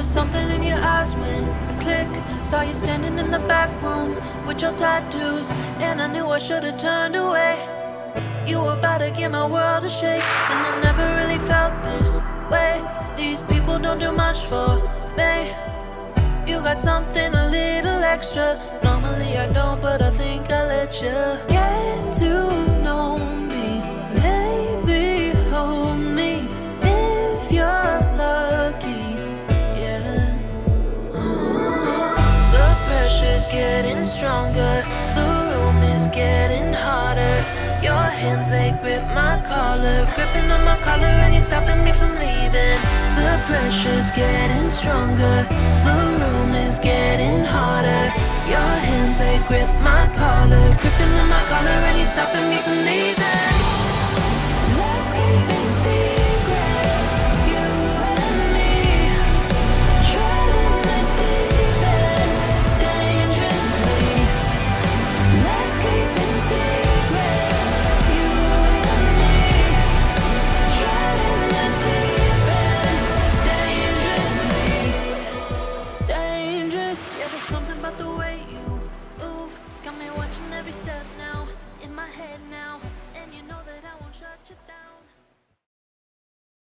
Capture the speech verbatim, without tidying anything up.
Something in your eyes went click. Saw you standing in the back room with your tattoos, and I knew I should've turned away. You were about to give my world a shake, and I never really felt this way. These people don't do much for me. You got something a little extra. Normally I don't, but I think I'll let you get to know me. Maybe hold me if you're lucky. Yeah. The pressure's getting stronger. The room is getting hotter. Your hands, they grip my collar, gripping on my collar, and you're stopping me from leaving. The pressure's getting stronger. The room is getting hotter. Your hands, they grip my collar, gripping on my collar, and you're stopping me from leaving.